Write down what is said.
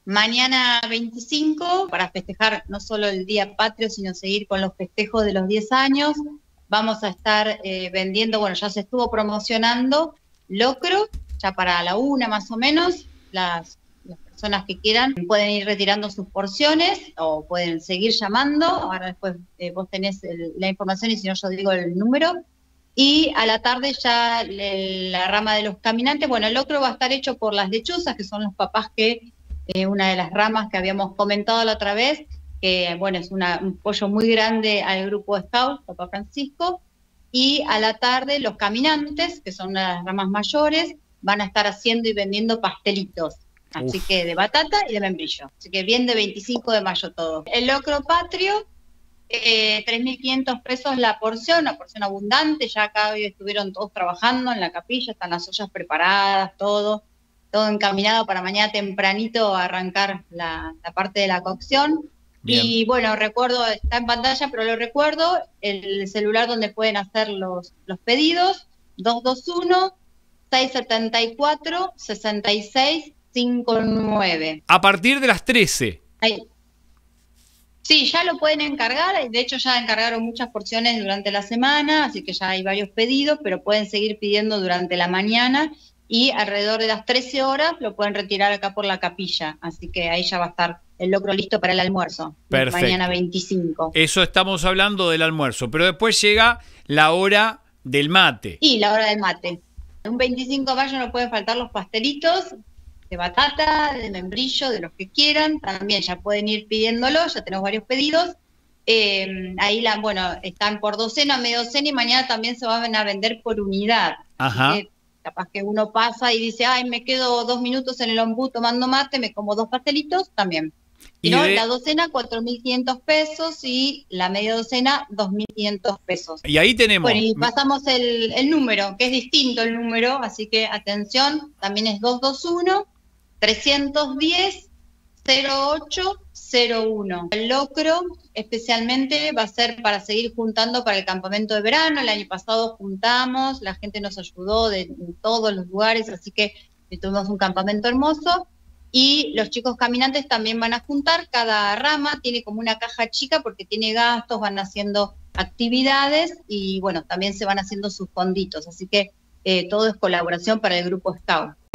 Mañana 25, para festejar no solo el Día Patrio, sino seguir con los festejos de los 10 años, vamos a estar vendiendo, bueno, ya se estuvo promocionando locro, ya para la 1 más o menos, las personas que quieran pueden ir retirando sus porciones o pueden seguir llamando. Ahora después vos tenés la información y si no yo digo el número. Y a la tarde ya la rama de los caminantes, bueno, el locro va a estar hecho por las lechuzas, que son los papás que, una de las ramas que habíamos comentado la otra vez, que bueno, es un apoyo muy grande al grupo Scout, Papá Francisco. Y a la tarde los caminantes, que son una de las ramas mayores, van a estar haciendo y vendiendo pastelitos. Así que de batata y de membrillo. Así que bien de 25 de mayo todo. El locro patrio, 3.500 pesos la porción, una porción abundante. Ya acá hoy estuvieron todos trabajando en la capilla, están las ollas preparadas, todo encaminado para mañana tempranito arrancar la parte de la cocción. Bien. Y bueno, recuerdo, está en pantalla, pero lo recuerdo, el celular donde pueden hacer los pedidos, 221-674-6659. A partir de las 13. Ahí. Sí, ya lo pueden encargar, de hecho ya encargaron muchas porciones durante la semana, así que ya hay varios pedidos, pero pueden seguir pidiendo durante la mañana y alrededor de las 13 horas lo pueden retirar acá por la capilla, así que ahí ya va a estar el locro listo para el almuerzo. Perfecto. Mañana 25. Eso estamos hablando del almuerzo, pero después llega la hora del mate. Y la hora del mate. Un 25 de mayo no pueden faltar los pastelitos de batata, de membrillo, de los que quieran, también ya pueden ir pidiéndolo, ya tenemos varios pedidos. Ahí están por docena, media docena y mañana también se van a vender por unidad. Ajá. Así que capaz que uno pasa y dice, ay, me quedo 2 minutos en el ombú tomando mate, me como 2 pastelitos, también. Y no, la docena 4.500 pesos y la media docena 2.500 pesos. Y ahí tenemos. Bueno, y pasamos el número, que es distinto el número, así que atención, también es 221-310-0801. El locro especialmente va a ser para seguir juntando para el campamento de verano. El año pasado juntamos, la gente nos ayudó de todos los lugares, así que tuvimos un campamento hermoso. Y los chicos caminantes también van a juntar, cada rama tiene como una caja chica porque tiene gastos, van haciendo actividades y bueno, también se van haciendo sus fonditos, así que todo es colaboración para el grupo Scout.